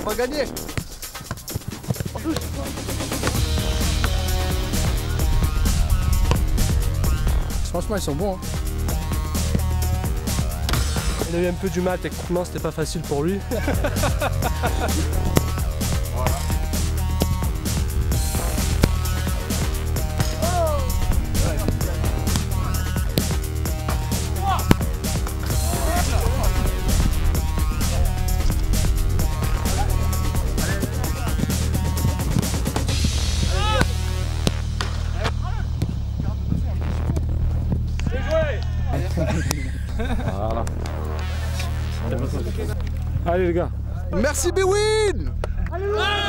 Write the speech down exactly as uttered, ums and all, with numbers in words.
pas gagné. Franchement, ils sont bons. Hein. Il a eu un peu du mal techniquement, c'était pas facile pour lui. Voilà. Voilà. Allez les gars. Merci bwin.